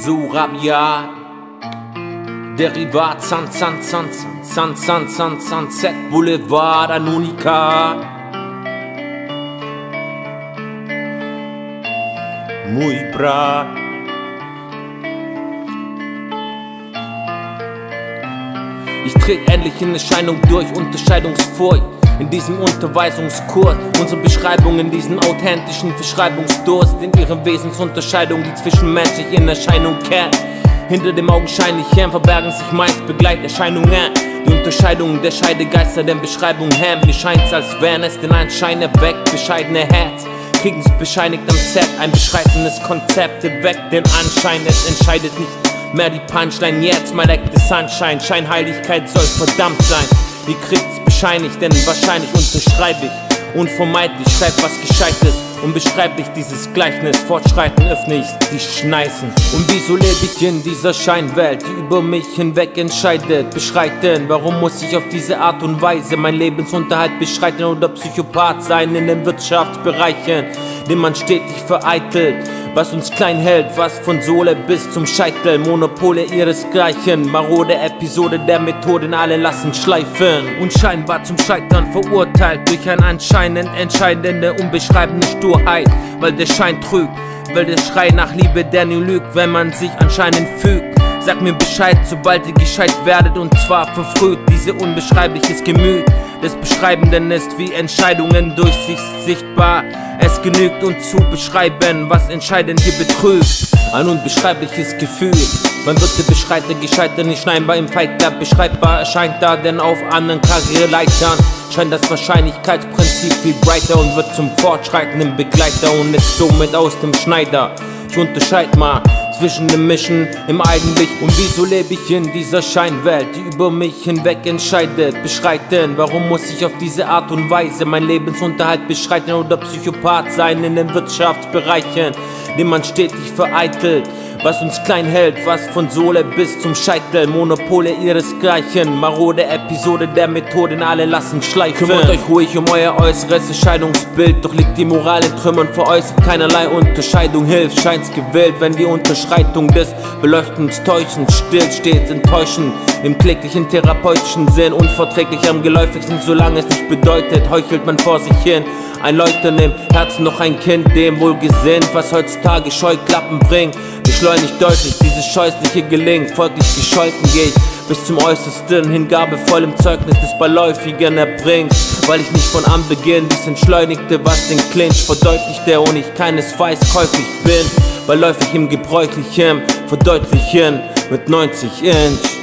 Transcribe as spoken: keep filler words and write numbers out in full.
so rabiat. Derivat, San, San, San, San, San, San, Sunset Boulevard, ein Unikat. Muy bra. Ich trete endlich in Erscheinung durch Unterscheidungsfurcht. In diesem Unterweisungskurs, unsere Beschreibung in diesen authentischen Verschreibungsdurst, in ihren Wesensunterscheidungen, die zwischenmenschlich in Erscheinung kehren. Hinter dem Augenscheinlichen verbergen sich meist Begleiterscheinungen. Die Unterscheidung der Scheidegeister, den Beschreibungen hemmt. Mir scheint's, als wären es den Anschein erweckt, bescheidene Herz. Kriegen's bescheinigt am Set, ein beschreitendes Konzept erweckt den Anschein, es entscheidet nicht mehr die Punchline, jetzt mal leckt the Sunshine. Scheinheiligkeit soll verdammt sein. Ihr kriegt's bescheinigt, denn wahrscheinlich unterschreibe ich unvermeidlich, schreib was Gescheites, unbeschreiblich dieses Gleichnis. Fortschreiten öffne ich die Schneißen. Und wieso lebe ich in dieser Scheinwelt, die über mich hinweg entscheidet? Beschreiten, warum muss ich auf diese Art und Weise mein Lebensunterhalt bestreiten oder Psychopath sein in den Wirtschaftsbereichen, den man stetig vereitelt? Was uns klein hält, was von Sohle bis zum Scheitel, Monopole ihresgleichen, marode Episode der Methoden, alle lassen schleifen. Und scheinbar zum Scheitern verurteilt durch ein anscheinend entscheidende, unbeschreibende Sturheit, weil der Schein trügt, weil der Schrei nach Liebe, der nie lügt, wenn man sich anscheinend fügt. Sag mir Bescheid, sobald ihr gescheit werdet, und zwar verfrüht. Diese unbeschreibliches Gemüt des Beschreibenden ist wie Entscheidungen durch sich sichtbar. Es genügt, uns zu beschreiben, was entscheidend hier betrügt. Ein unbeschreibliches Gefühl. Man wird der Beschreiter gescheitert, nicht scheinbar im Fight Club beschreibbar erscheint da, denn auf anderen Karriereleitern scheint das Wahrscheinlichkeitsprinzip viel brighter und wird zum fortschreitenden Begleiter und ist somit aus dem Schneider. Ich unterscheid mal zwischen dem Mischen im Eigentlich. Und wieso lebe ich in dieser Scheinwelt, die über mich hinweg entscheidet? Beschreiten, warum muss ich auf diese Art und Weise mein Lebensunterhalt beschreiten oder Psychopath sein in den Wirtschaftsbereichen, den man stetig vereitelt? Was uns klein hält, was von Sohle bis zum Scheitel, Monopole ihresgleichen, marode Episode der Methoden, alle lassen schleifen. Kümmert euch ruhig um euer äußeres Erscheinungsbild, doch liegt die Moral in Trümmern, veräußert keinerlei Unterscheidung, hilft, scheint's gewillt, wenn die Unterschreitung des Beleuchtens täuschend, still stets enttäuschend, im kläglichen therapeutischen Sinn, unverträglich am geläufigsten, solange es nicht bedeutet, heuchelt man vor sich hin. Ein Leuchten im Herzen, noch ein Kind, dem wohlgesinnt, was heutzutage Scheuklappen bringt. Beschleunigt deutlich dieses scheußliche gelingt, folglich gescholten geh ich bis zum Äußersten, hingabevoll im Zeugnis des Beiläufigen erbringt. Weil ich nicht von Anbeginn dies entschleunigte, was den Clinch verdeutlichte und ich keinesfalls käuflich bin, beiläufig im Gebräuchlichen verdeutlichen mit neunzig Inch.